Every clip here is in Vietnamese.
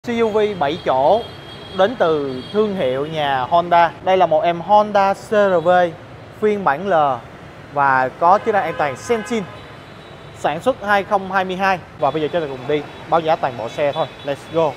SUV 7 chỗ đến từ thương hiệu nhà Honda. Đây là một em Honda CR-V phiên bản L và có chức năng an toàn Sensin, sản xuất 2022. Và bây giờ chúng ta cùng đi báo giá toàn bộ xe thôi. Let's go.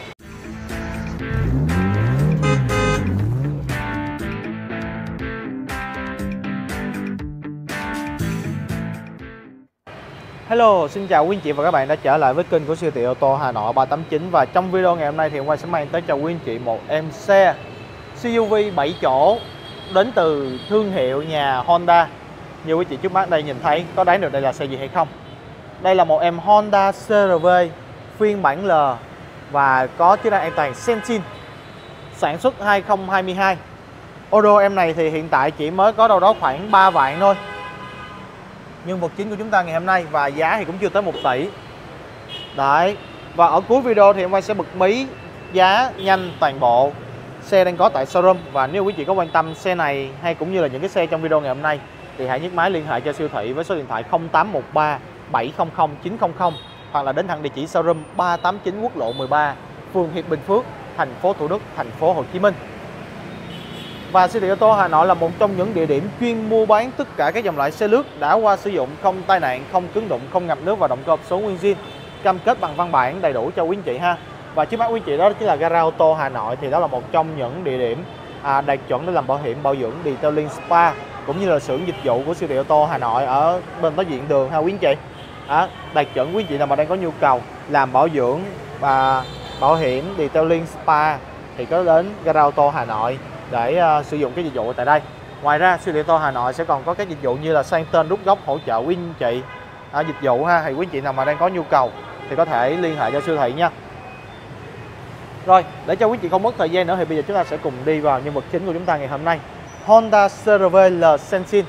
Hello, xin chào quý anh chị và các bạn đã trở lại với kênh của siêu thị ô tô Hà Nội 389. Và trong video ngày hôm nay thì hôm qua sẽ mang tới cho quý anh chị một em xe SUV 7 chỗ đến từ thương hiệu nhà Honda. Như quý chị trước mắt đây nhìn thấy, có đoán được đây là xe gì hay không? Đây là một em Honda CR-V phiên bản L và có chức năng an toàn Sensin, sản xuất 2022. Ô em này thì hiện tại chỉ mới có đâu đó khoảng 3 vạn thôi. Nhân vật chính của chúng ta ngày hôm nay và giá thì cũng chưa tới 1 tỷ. Đấy. Và ở cuối video thì em sẽ bật mí giá nhanh toàn bộ xe đang có tại showroom. Và nếu quý chị có quan tâm xe này hay cũng như là những cái xe trong video ngày hôm nay thì hãy nhấc máy liên hệ cho siêu thị với số điện thoại 0813 700 900 hoặc là đến thẳng địa chỉ showroom 389 Quốc lộ 13, phường Hiệp Bình Phước, thành phố Thủ Đức, thành phố Hồ Chí Minh. Và siêu thị ô tô Hà Nội là một trong những địa điểm chuyên mua bán tất cả các dòng loại xe lướt đã qua sử dụng, không tai nạn, không cứng đụng, không ngập nước và động cơ hộp số nguyên zin, cam kết bằng văn bản đầy đủ cho quý anh chị ha. Và trước mắt quý anh chị đó chính là gara ô tô Hà Nội, thì đó là một trong những địa điểm đạt chuẩn để làm bảo hiểm, bảo dưỡng, detailing, spa cũng như là xưởng dịch vụ của siêu thị ô tô Hà Nội ở bên đối diện đường ha quý anh chị. Đạt chuẩn quý anh chị nào mà đang có nhu cầu làm bảo dưỡng và bảo hiểm, detailing, spa thì có đến gara ô tô Hà Nội để sử dụng cái dịch vụ tại đây. Ngoài ra siêu thị ô tô Hà Nội sẽ còn có các dịch vụ như là sang tên, rút gốc, hỗ trợ quý anh chị dịch vụ ha. Thì quý anh chị nào mà đang có nhu cầu thì có thể liên hệ cho siêu thị nha. Rồi, để cho quý anh chị không mất thời gian nữa thì bây giờ chúng ta sẽ cùng đi vào nhân vật chính của chúng ta ngày hôm nay. Honda CR-V L Sensin,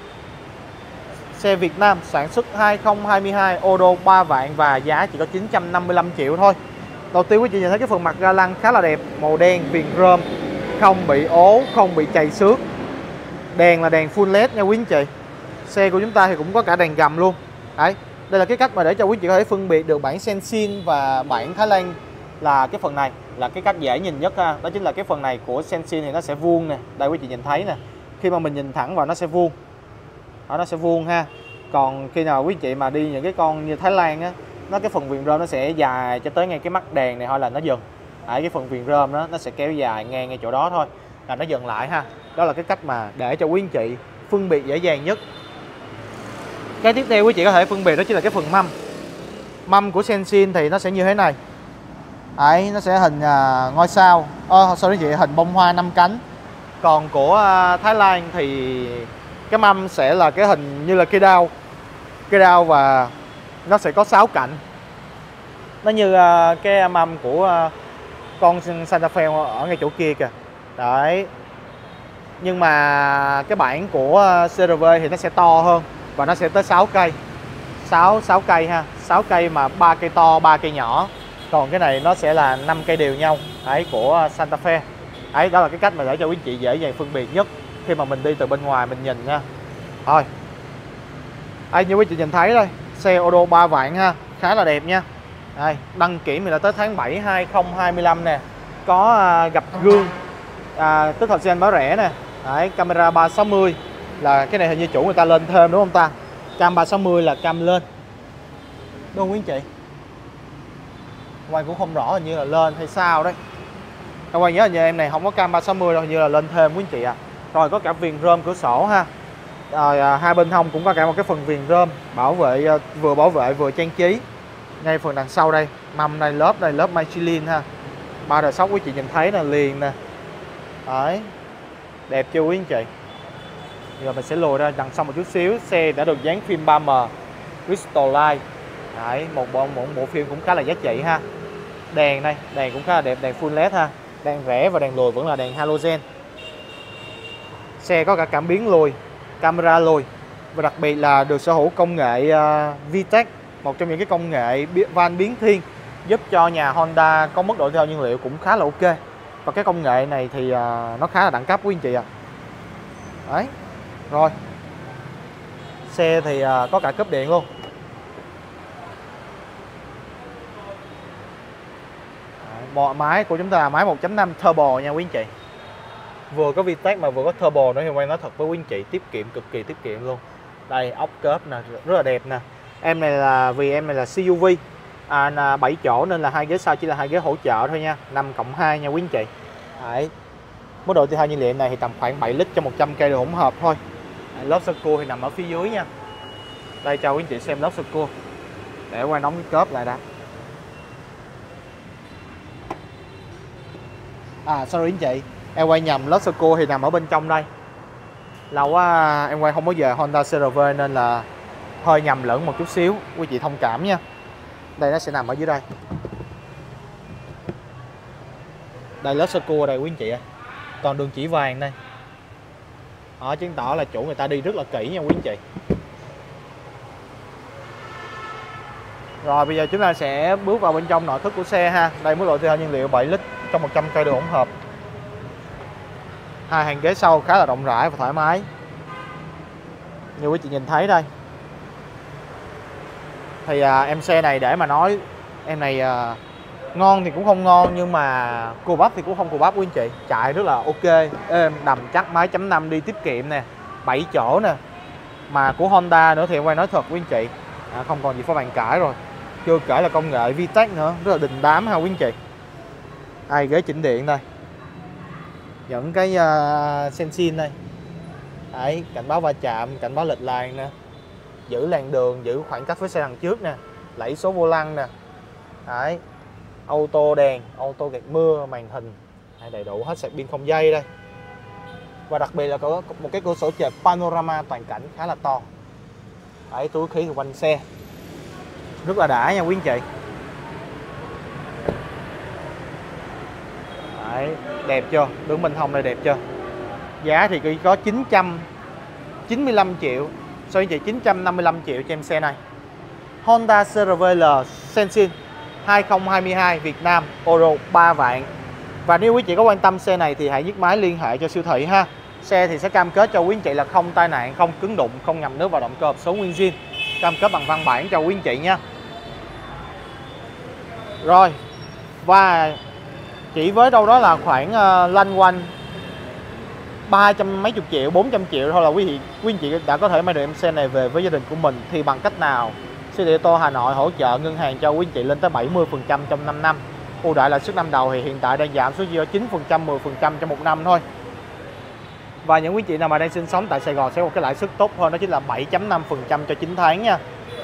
xe Việt Nam, sản xuất 2022, ô đô 3 vạn và giá chỉ có 955 triệu thôi. Đầu tiên quý chị nhìn thấy cái phần mặt ga lăng khá là đẹp, màu đen viền chrome, không bị ố, không bị chày xước. Đèn là đèn full LED nha quý anh chị. Xe của chúng ta thì cũng có cả đèn gầm luôn. Đấy, đây là cái cách mà để cho quý chị có thể phân biệt được bản Sensin và bản Thái Lan. Là cái phần này là cái cách dễ nhìn nhất ha. Đó chính là cái phần này của Sensin thì nó sẽ vuông nè. Đây quý chị nhìn thấy nè. Khi mà mình nhìn thẳng vào nó sẽ vuông. Đó, nó sẽ vuông ha. Còn khi nào quý chị mà đi những cái con như Thái Lan á, cái phần viền rơm nó sẽ dài cho tới ngay cái mắt đèn này thôi là nó dừng. Cái phần viền rơm đó nó sẽ kéo dài ngang ngay chỗ đó thôi là nó dừng lại ha. Đó là cái cách mà để cho quý anh chị phân biệt dễ dàng nhất. Cái tiếp theo quý chị có thể phân biệt đó chính là cái phần mâm. Mâm của Sensin thì nó sẽ như thế này. Đấy, nó sẽ hình ngôi sao, sorry chị, hình bông hoa 5 cánh. Còn của Thái Lan thì cái mâm sẽ là cái hình như là cây đao và nó sẽ có 6 cạnh. Nó như cái mâm của con Santa Fe ở ngay chỗ kia kìa. Đấy. Nhưng mà cái bản của CR-V thì nó sẽ to hơn và nó sẽ tới 6 cây. 6 cây ha, 6 cây mà 3 cây to, 3 cây nhỏ. Còn cái này nó sẽ là 5 cây đều nhau. Đấy, của Santa Fe. Đấy, đó là cái cách mà để cho quý chị dễ dàng phân biệt nhất khi mà mình đi từ bên ngoài mình nhìn nha. Thôi. Đây, như quý chị nhìn thấy đây, xe ô tô 3 vạn ha, khá là đẹp nha. Đây, đăng kiểm thì là tới tháng 7 2025 nè. Có gập gương, tích hợp xe báo rẻ nè. Đấy, camera 360 là cái này hình như chủ người ta lên thêm đúng không ta? Cam 360 là cam lên. Đúng không quý anh chị? Quay cũng không rõ, hình như là lên hay sao đấy. Các bạn nhớ hình như em này không có cam 360 đâu, hình như là lên thêm quý anh chị ạ. Rồi có cả viền rơm cửa sổ ha. Rồi hai bên hông cũng có cả một cái phần viền rơm bảo vệ, vừa bảo vệ vừa trang trí. Ngay phần đằng sau đây, mâm đây, lớp Michelin ha. 3 đời sóc quý chị nhìn thấy là liền nè. Đấy. Đẹp chưa quý anh chị? Giờ mình sẽ lùi ra đằng sau một chút xíu. Xe đã được dán phim 3M Crystal Light. Đấy, một bộ phim cũng khá là giá trị ha. Đèn đây, đèn cũng khá là đẹp, đèn full LED ha. Đèn rẽ và đèn lùi vẫn là đèn halogen. Xe có cả cảm biến lùi, camera lùi và đặc biệt là được sở hữu công nghệ VTEC, một trong những cái công nghệ van biến thiên giúp cho nhà Honda có mức độ tiêu hao nhiên liệu cũng khá là ok. Và cái công nghệ này thì nó khá là đẳng cấp quý anh chị ạ. Đấy. Rồi. Xe thì có cả cốp điện luôn. Máy của chúng ta là máy 1.5 turbo nha quý anh chị. Vừa có VTEC mà vừa có turbo nữa thì Quang nói thật với quý anh chị, tiết kiệm, cực kỳ tiết kiệm luôn. Đây ốc cớp nè, rất là đẹp nè. Em này là vì em này là CUV 7 chỗ nên là 2 ghế sau chỉ là 2 ghế hỗ trợ thôi nha, 5+2 nha quý anh chị. Đấy. Mức độ tiêu hao nhiên liệu này thì tầm khoảng 7 lít cho 100 cây đường hỗn hợp thôi. Lớp sơ cua thì nằm ở phía dưới nha. Đây cho quý anh chị xem lớp sơ cua. Để Quang đóng cái cớp lại đã. Sorry anh chị, em quay nhầm, lớp sơ cua thì nằm ở bên trong đây. Lâu quá em quay không có về Honda CR-V nên là hơi nhầm lẫn một chút xíu, quý chị thông cảm nha. Đây nó sẽ nằm ở dưới đây. Đây lớp sơ cua đây quý anh chị ơi. Còn đường chỉ vàng đây. Đó chứng tỏ là chủ người ta đi rất là kỹ nha quý anh chị. Rồi bây giờ chúng ta sẽ bước vào bên trong nội thất của xe ha. Đây mức độ tiêu hao nhiên liệu 7 lít trong 100 cây đường hỗn hợp. Hai hàng ghế sau khá là rộng rãi và thoải mái. Như quý chị nhìn thấy đây. Thì em xe này để mà nói em này ngon thì cũng không ngon, nhưng mà cù bắp thì cũng không cù bắp quý anh chị. Chạy rất là ok, êm, đầm chắc, máy chấm 5 đi tiết kiệm nè, 7 chỗ nè. Mà của Honda nữa thì em quay nói thật quý anh chị, không còn gì phải bàn cãi rồi. Chưa kể là công nghệ VTEC nữa, rất là đình đám ha quý anh chị. Đây ghế chỉnh điện đây. Những cái sensing đây. Đấy, cảnh báo va chạm, cảnh báo lệch làn nè. Giữ làn đường, giữ khoảng cách với xe đằng trước nè. Lẫy số vô lăng nè. Đấy. Auto đèn, auto gạt mưa, màn hình đầy đủ hết, sạc pin không dây đây. Và đặc biệt là có một cái cửa sổ trời panorama toàn cảnh khá là to. Đấy, túi khí quanh xe rất là đã nha quý anh chị. Đấy, đẹp chưa, đường bên hông này đẹp chưa. Giá thì chỉ có 995 triệu, so với chị 955 triệu cho em xe này. Honda CR-V L Sensing 2022 Việt Nam, Euro 3 vạn. Và nếu quý chị có quan tâm xe này thì hãy nhấc máy liên hệ cho siêu thị ha. Xe thì sẽ cam kết cho quý anh chị là không tai nạn, không cứng đụng, không ngầm nước vào động cơ hộp số nguyên zin. Cam kết bằng văn bản cho quý anh chị nha. Rồi, và chỉ với đâu đó là khoảng lanh quanh 300 mấy chục triệu, 400 triệu thôi là quý anh chị đã có thể mang được em xe này về với gia đình của mình. Thì bằng cách nào? Siêu thị ô tô Hà Nội hỗ trợ ngân hàng cho quý anh chị lên tới 70% trong 5 năm. Ưu đãi lãi suất năm đầu thì hiện tại đang giảm xuống chỉ 9%, 10% trong một năm thôi. Và những quý chị nào mà đang sinh sống tại Sài Gòn sẽ có một cái lãi suất tốt hơn, đó chính là 7.5% cho 9 tháng nha.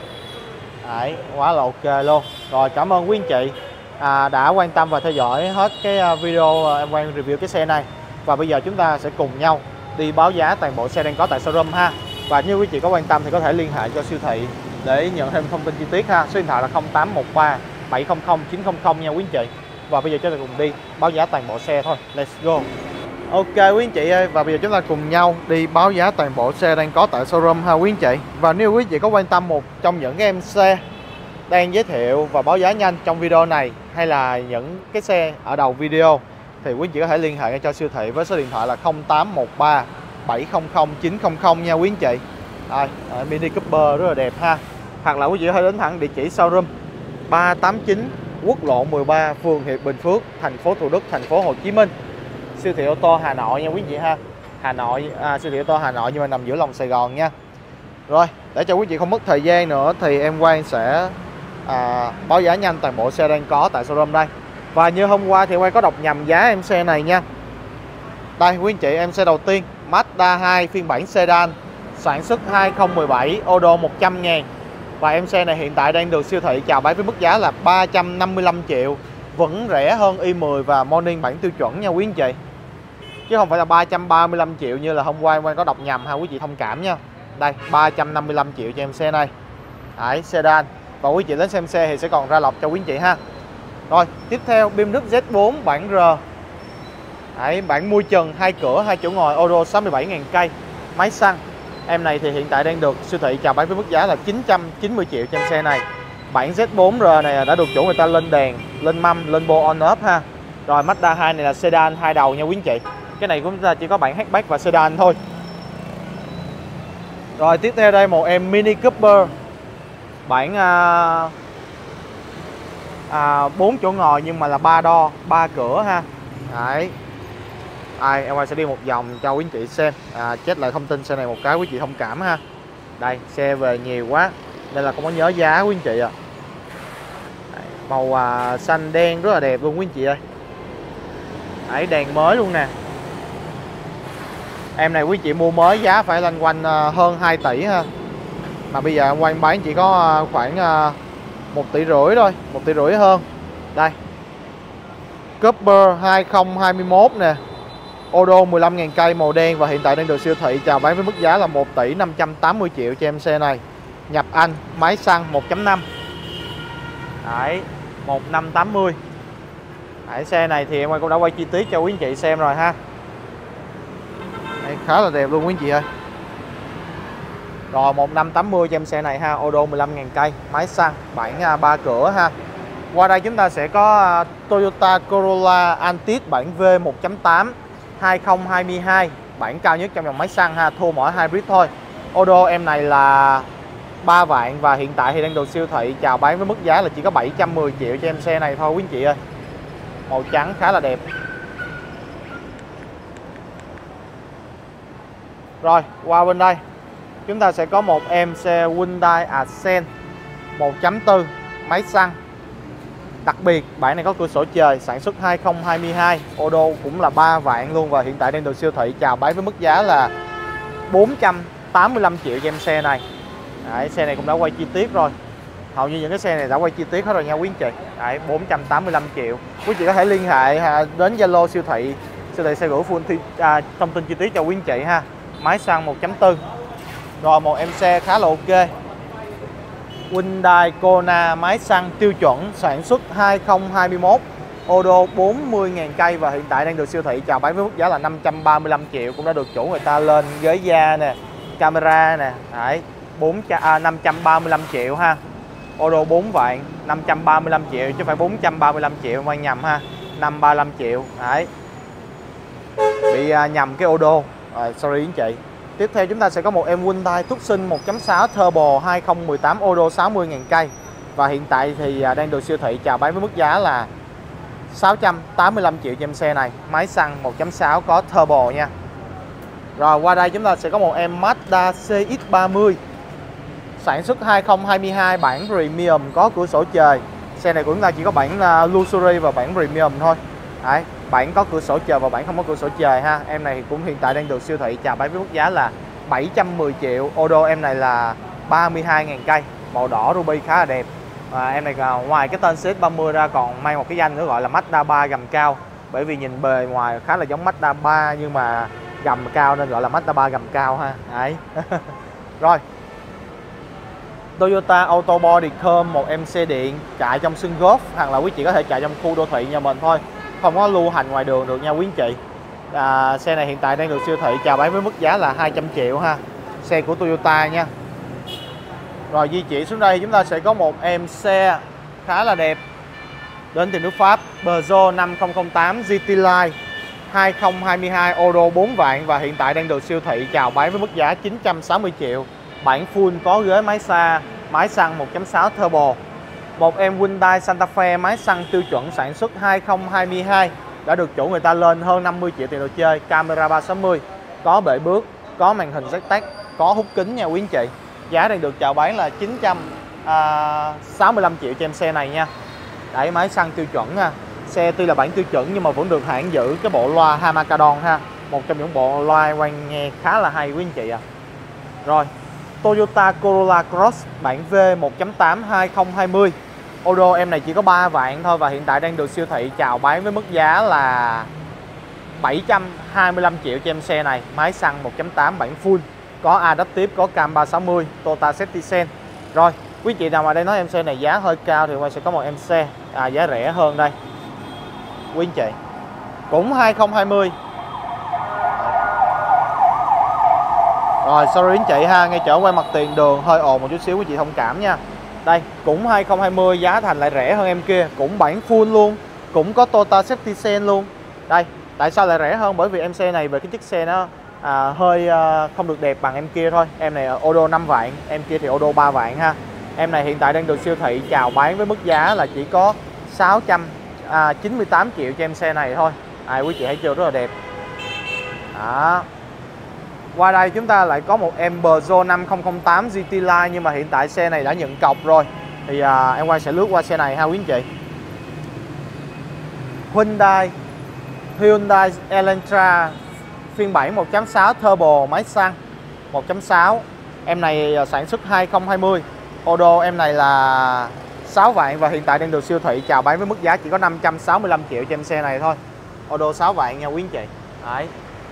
Đấy, quá là ok luôn. Rồi cảm ơn quý anh chị đã quan tâm và theo dõi hết cái video em Quang review cái xe này. Và bây giờ chúng ta sẽ cùng nhau đi báo giá toàn bộ xe đang có tại showroom ha. Và nếu quý chị có quan tâm thì có thể liên hệ cho siêu thị để nhận thêm thông tin chi tiết ha. Số điện thoại là 0813 700 900 nha quý anh chị. Và bây giờ chúng ta cùng đi báo giá toàn bộ xe thôi. Let's go. Ok quý anh chị ơi, và bây giờ chúng ta cùng nhau đi báo giá toàn bộ xe đang có tại showroom ha quý anh chị. Và nếu quý anh chị có quan tâm một trong những cái em xe đang giới thiệu và báo giá nhanh trong video này, hay là những cái xe ở đầu video, thì quý anh chị có thể liên hệ cho siêu thị với số điện thoại là 0813 700 900 nha quý anh chị. Đây, Mini Cooper rất là đẹp ha. Hoặc là quý chị có thể đến thẳng địa chỉ showroom 389 Quốc lộ 13, phường Hiệp Bình Phước, thành phố Thủ Đức, thành phố Hồ Chí Minh. Siêu thị ô tô Hà Nội nha quý chị ha. Hà Nội, siêu thị ô tô Hà Nội nhưng mà nằm giữa lòng Sài Gòn nha. Rồi, để cho quý chị không mất thời gian nữa thì em Quang sẽ báo giá nhanh toàn bộ xe đang có tại showroom đây. Và như hôm qua thì em Quang có đọc nhầm giá em xe này nha. Đây quý anh chị, em xe đầu tiên Mazda 2 phiên bản sedan, sản xuất 2017, ô đô 100.000. Và em xe này hiện tại đang được siêu thị chào bán với mức giá là 355 triệu. Vẫn rẻ hơn i10 và Morning bản tiêu chuẩn nha quý anh chị. Chứ không phải là 335 triệu như là hôm qua em có đọc nhầm ha quý chị thông cảm nha. Đây 355 triệu cho em xe này. Đấy, sedan. Và quý chị đến xem xe thì sẽ còn ra lọc cho quý anh chị ha. Rồi tiếp theo bim nước Z4 bản R. Đấy, bản mui trần 2 cửa 2 chỗ ngồi, Euro 67.000 cây, máy xăng. Em này thì hiện tại đang được siêu thị chào bán với mức giá là 990 triệu cho em xe này. Bản Z4R này đã được chủ người ta lên đèn, lên mâm, lên bo on off ha. Rồi Mazda 2 này là sedan 2 đầu nha quý anh chị. Cái này chúng ta chỉ có bản hatchback và sedan thôi. Rồi tiếp theo đây một em Mini Cooper bản 4 chỗ ngồi nhưng mà là 3 đo 3 cửa ha. Đấy. Em quay sẽ đi một vòng cho quý anh chị xem, check lại thông tin xe này một cái quý chị thông cảm ha. Đây, xe về nhiều quá nên là không có nhớ giá quý anh chị ạ. Màu xanh đen rất là đẹp luôn quý anh chị ơi. Đấy, đèn mới luôn nè. Em này quý chị mua mới giá phải loanh quanh hơn 2 tỷ ha. Mà bây giờ em quay bán chỉ có khoảng 1,5 tỷ thôi, 1,5 tỷ hơn. Đây, Cooper 2021 nè, ô đô 15.000 cây, màu đen và hiện tại đang được siêu thị chào bán với mức giá là 1 tỷ 580 triệu cho em xe này. Nhập Anh, máy xăng 1.5. Đấy, 1580. Đấy, xe này thì em cũng đã quay chi tiết cho quý anh chị xem rồi ha. Đấy, khá là đẹp luôn quý anh chị ơi. Rồi 1580 cho em xe này ha, ô đô 15.000 cây, máy xăng, bản 3 cửa ha. Qua đây chúng ta sẽ có Toyota Corolla Altis bản V 1.8 2022, bản cao nhất trong dòng máy xăng ha, thua mỗi hybrid thôi. Ô đô em này là 3 vạn và hiện tại thì đang được siêu thị chào bán với mức giá là chỉ có 710 triệu cho em xe này thôi quý anh chị ơi. Màu trắng khá là đẹp. Rồi qua bên đây chúng ta sẽ có một em xe Hyundai Accent 1.4 máy xăng. Đặc biệt bản này có cửa sổ trời, sản xuất 2022, ô đô cũng là 3 vạn luôn và hiện tại đang được siêu thị chào bán với mức giá là 485 triệu cho em xe này. Đấy, xe này cũng đã quay chi tiết rồi. Hầu như những cái xe này đã quay chi tiết hết rồi nha quý anh chị. Đấy, 485 triệu. Quý chị có thể liên hệ đến Zalo siêu thị xe gửi full thông tin chi tiết cho quý anh chị ha. Máy xăng 1.4. Rồi một em xe khá là ok. Hyundai Kona máy xăng tiêu chuẩn, sản xuất 2021, ô đô 40.000 cây và hiện tại đang được siêu thị chào bán với mức giá là 535 triệu, cũng đã được chủ người ta lên ghế da nè, camera nè. Đấy, 535 triệu ha. Ô đô 4 vạn, 535 triệu chứ không phải 435 triệu, mang nhầm ha. 535 triệu. Đấy, bị nhầm cái ô đô. Rồi, sorry anh chị. Tiếp theo chúng ta sẽ có một em Hyundai Tucson 1.6 Turbo 2018, ô đô 60.000 cây và hiện tại thì đang được siêu thị chào bán với mức giá là 685 triệu cho em xe này, máy xăng 1.6 có turbo nha. Rồi qua đây chúng ta sẽ có một em Mazda CX-30 sản xuất 2022, bản Premium có cửa sổ trời. Xe này của chúng ta chỉ có bản Luxury và bản Premium thôi. Đấy, bản có cửa sổ trời và bản không có cửa sổ trời ha. Em này cũng hiện tại đang được siêu thị chào bán với mức giá là 710 triệu. Ô đô em này là 32.000 cây, màu đỏ ruby khá là đẹp. Em này ngoài cái tên CX-30 ra còn mang một cái danh nữa gọi là Mazda 3 gầm cao. Bởi vì nhìn bề ngoài khá là giống Mazda 3 nhưng mà gầm cao nên gọi là Mazda 3 gầm cao ha. Đấy. Rồi, Toyota Auto Body Chrome, một em xe điện chạy trong sân golf hoặc là quý chị có thể chạy trong khu đô thị nhà mình thôi, không có lưu hành ngoài đường được nha quý anh chị. Xe này hiện tại đang được siêu thị chào bán với mức giá là 200 triệu ha. Xe của Toyota nha. Rồi di chuyển xuống đây chúng ta sẽ có một em xe khá là đẹp đến từ nước Pháp, Peugeot 5008 GT Line 2022, ô đô 4 vạn và hiện tại đang được siêu thị chào bán với mức giá 960 triệu. Bản full có ghế máy xăng 1.6 turbo. Một em Hyundai Santa Fe máy xăng tiêu chuẩn, sản xuất 2022, đã được chủ người ta lên hơn 50 triệu tiền đồ chơi, camera 360, có bệ bước, có màn hình ZTEC, có hút kính nha quý anh chị. Giá đang được chào bán là 965 triệu cho em xe này nha. Đấy, máy xăng tiêu chuẩn ha. Xe tuy là bản tiêu chuẩn nhưng mà vẫn được hãng giữ cái bộ loa Hamakadon ha. Một trong những bộ loa quanh nghe khá là hay quý anh chị ạ. Rồi, Toyota Corolla Cross bản V 1.8 2020. Ô đô em này chỉ có 3 vạn thôi và hiện tại đang được siêu thị chào bán với mức giá là 725 triệu cho em xe này, máy xăng 1.8 bản full, có adaptive, có cam 360, Toyota Safety Sense. Rồi, quý chị nào mà đây nói em xe này giá hơi cao thì sẽ có một em xe giá rẻ hơn đây. Quý anh chị, cũng 2020. Rồi, sorry anh chị ha, ngay chỗ quay mặt tiền đường hơi ồn một chút xíu, quý chị thông cảm nha. Đây, cũng 2020, giá thành lại rẻ hơn em kia, cũng bản full luôn, cũng có Toyota Safety Sense luôn. Đây, tại sao lại rẻ hơn? Bởi vì em xe này về cái chiếc xe nó hơi không được đẹp bằng em kia thôi. Em này ô đô 5 vạn, em kia thì ô đô 3 vạn ha. Em này hiện tại đang được siêu thị chào bán với mức giá là chỉ có 698 triệu cho em xe này thôi. Quý chị thấy chưa, rất là đẹp. Đó. Qua đây chúng ta lại có một em Peugeot 5008 GT Line, nhưng mà hiện tại xe này đã nhận cọc rồi. Thì em quay sẽ lướt qua xe này ha quý anh chị. Hyundai Elantra phiên bản 1.6 turbo máy xăng 1.6. Em này sản xuất 2020. Ô đô em này là 6 vạn và hiện tại đang được siêu thị chào bán với mức giá chỉ có 565 triệu cho em xe này thôi. Ô đô 6 vạn nha quý anh chị. Đấy.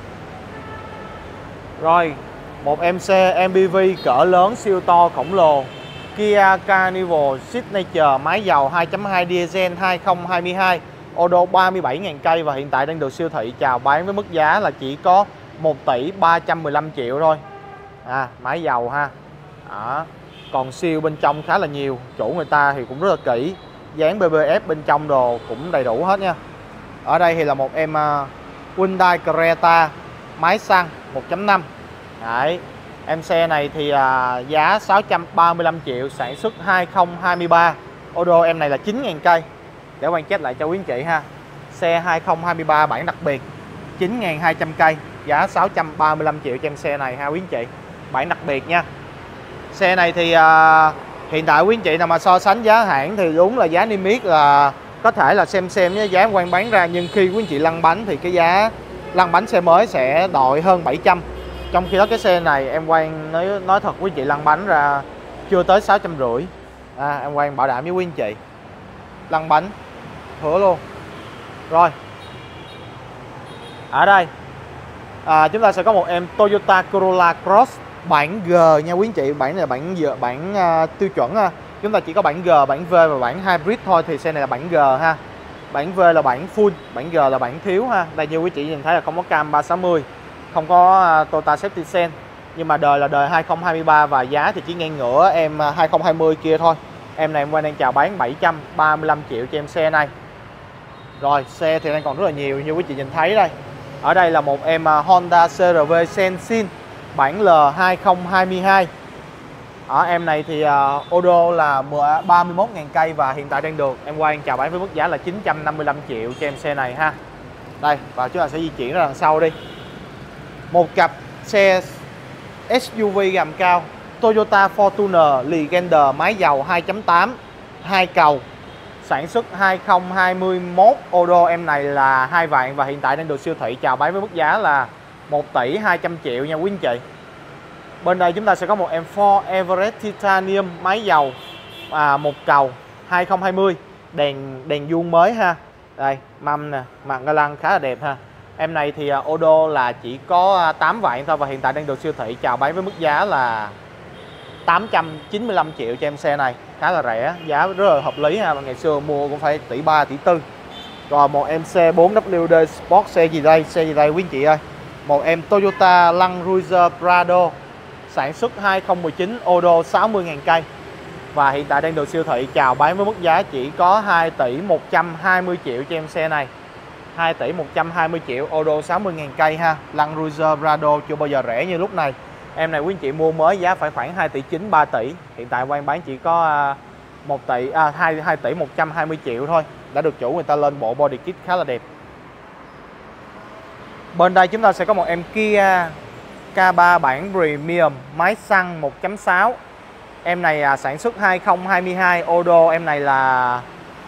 Rồi, một em xe MPV cỡ lớn siêu to khổng lồ, Kia Carnival Signature máy dầu 2.2 diesel 2022, ô đô 37.000 cây và hiện tại đang được siêu thị chào bán với mức giá là chỉ có 1 tỷ 315 triệu thôi. Máy dầu ha. Đó. Còn siêu bên trong khá là nhiều, chủ người ta thì cũng rất là kỹ, dán BBF bên trong đồ cũng đầy đủ hết nha. Ở đây thì là một em Hyundai Creta máy xăng 1.5. Đấy. Em xe này thì giá 635 triệu, sản xuất 2023. Ô đô em này là 9.000 cây. Để quan chết lại cho quý anh chị ha. Xe 2023 bản đặc biệt, 9.200 cây, giá 635 triệu cho em xe này ha quý anh chị. Bản đặc biệt nha. Xe này thì hiện tại quý anh chị nào mà so sánh giá hãng thì đúng là giá niêm yết là có thể là xem với giá quan bán ra, nhưng khi quý anh chị lăn bánh thì cái giá lăn bánh xe mới sẽ đội hơn 700. Trong khi đó cái xe này em Quang nói thật quý anh chị, lăn bánh ra chưa tới 650. Em Quang bảo đảm với quý anh chị, lăn bánh hứa luôn. Rồi, ở đây chúng ta sẽ có một em Toyota Corolla Cross bản G nha quý anh chị. Bản này là bản tiêu chuẩn ha. Chúng ta chỉ có bản G, bản V và bản Hybrid thôi, thì xe này là bản G ha. Bản V là bản full, bản G là bản thiếu ha. Đây như quý chị nhìn thấy là không có cam 360, không có Toyota Safety Sense, nhưng mà đời là đời 2023 và giá thì chỉ ngang ngửa em 2020 kia thôi. Em này em Quang đang chào bán 735 triệu cho em xe này. Rồi, xe thì đang còn rất là nhiều như quý chị nhìn thấy đây. Ở đây là một em Honda CR-V Sensin bản L 2022. Ở em này thì ô đô là 31.000 cây và hiện tại đang được em Quang chào bán với mức giá là 955 triệu cho em xe này ha. Đây, và chúng ta sẽ di chuyển ra đằng sau đi. Một cặp xe SUV gầm cao Toyota Fortuner Legender máy dầu 2.8 2 cầu, sản xuất 2021, ô đô em này là 2 vạn và hiện tại đang được siêu thị chào bán với mức giá là 1 tỷ 200 triệu nha quý anh chị. Bên đây chúng ta sẽ có một em Ford Everest Titanium máy dầu 1 cầu 2020, đèn vuông mới ha. Đây, mâm nè, mặt ga lăng khá là đẹp ha. Em này thì ô đô là chỉ có 8 vạn thôi và hiện tại đang được siêu thị chào bán với mức giá là 895 triệu cho em xe này. Khá là rẻ, giá rất là hợp lý ha. Ngày xưa mua cũng phải tỷ 3, tỷ 4. Rồi một em xe 4WD Sport, xe gì đây quý anh chị ơi. Một em Toyota Land Cruiser Prado sản xuất 2019, ô đô 60.000 cây và hiện tại đang được siêu thị chào bán với mức giá chỉ có 2 tỷ 120 triệu cho em xe này. 2 tỷ 120 triệu, ô đô 60.000 cây ha. Land Cruiser Prado chưa bao giờ rẻ như lúc này. Em này quý anh chị mua mới giá phải khoảng 2 tỷ 9, 3 tỷ. Hiện tại Quang bán chỉ có 2 tỷ 120 triệu thôi. Đã được chủ người ta lên bộ body kit khá là đẹp. Bên đây chúng ta sẽ có một em Kia K3 bản Premium máy xăng 1.6. Em này sản xuất 2022, ô đô em này là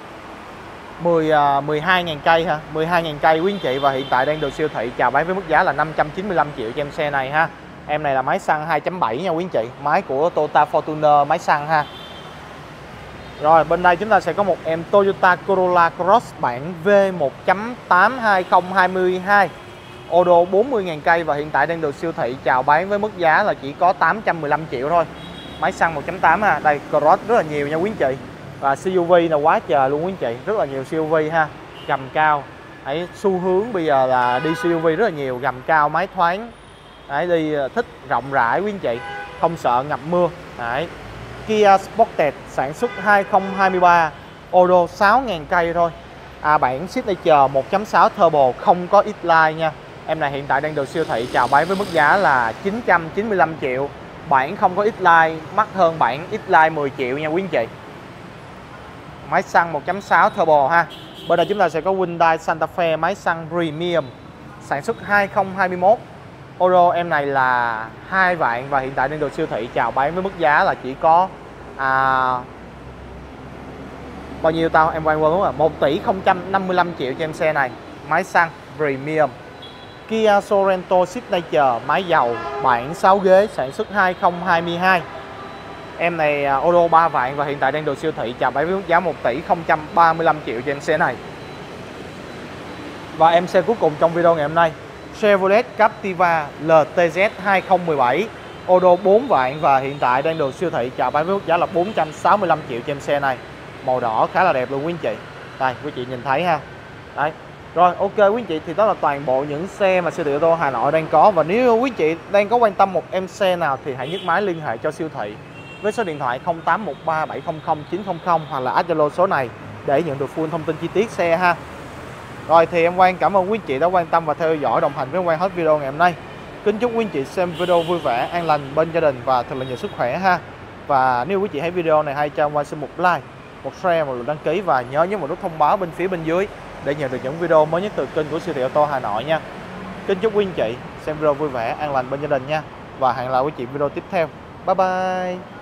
12.000 cây ha, 12.000 cây quý anh chị và hiện tại đang được siêu thị chào bán với mức giá là 595 triệu cho em xe này ha. Em này là máy xăng 2.7 nha quý anh chị, máy của Toyota Fortuner máy xăng ha. Rồi bên đây chúng ta sẽ có một em Toyota Corolla Cross bản V1.8 2022, ô đô 40.000 cây và hiện tại đang được siêu thị chào bán với mức giá là chỉ có 815 triệu thôi. Máy xăng 1.8 ha. Đây Cross rất là nhiều nha quý anh chị. Và CUV là quá trời luôn quý anh chị, rất là nhiều CUV ha. Gầm cao. Đấy, xu hướng bây giờ là đi CUV rất là nhiều, gầm cao, máy thoáng. Đấy, đi thích rộng rãi quý anh chị, không sợ ngập mưa. Đấy. Kia Sportage sản xuất 2023, ô đô 6.000 cây thôi. Bản Signature 1.6 turbo không có X-Line nha. Em này hiện tại đang được siêu thị chào bán với mức giá là 995 triệu. Bản không có X-Line mắc hơn bản X-Line 10 triệu nha quý anh chị. máy xăng 1.6 turbo ha. Bên đây chúng ta sẽ có Hyundai Santa Fe máy xăng Premium sản xuất 2021. Euro em này là 2 vạn và hiện tại đang được siêu thị chào bán với mức giá là chỉ có bao nhiêu tao em quên đúng rồi, 1 tỷ 055 triệu cho em xe này. Máy xăng Premium. Kia Sorento Signature máy dầu bản 6 ghế sản xuất 2022. Em này Euro 3 vạn và hiện tại đang được siêu thị chào bán với mức giá 1 tỷ 035 triệu cho em xe này. Và em xe cuối cùng trong video ngày hôm nay, Chevrolet Captiva LTZ 2017, Euro 4 vạn và hiện tại đang được siêu thị chào bán với mức giá là 465 triệu cho em xe này. Màu đỏ khá là đẹp luôn quý anh chị. Đây, quý chị nhìn thấy ha. Đấy. Rồi, ok quý anh chị, thì đó là toàn bộ những xe mà siêu thị ô tô Hà Nội đang có. Và nếu quý anh chị đang có quan tâm một em xe nào thì hãy nhấc máy liên hệ cho siêu thị với số điện thoại 0813 700 900 hoặc là add Zalo số này để nhận được full thông tin chi tiết xe ha. Rồi thì em Quang cảm ơn quý anh chị đã quan tâm và theo dõi đồng hành với em Quang hết video ngày hôm nay. Kính chúc quý anh chị xem video vui vẻ, an lành bên gia đình và thật là nhiều sức khỏe ha. Và nếu quý chị thấy video này hay cho em Quang xin một like, một share, một lượt đăng ký và nhớ nhấn vào nút thông báo bên phía bên dưới để nhận được những video mới nhất từ kênh của siêu thị ô tô Hà Nội nha. Kính chúc quý anh chị xem video vui vẻ, an lành bên gia đình nha. Và hẹn gặp lại quý chị video tiếp theo. Bye bye.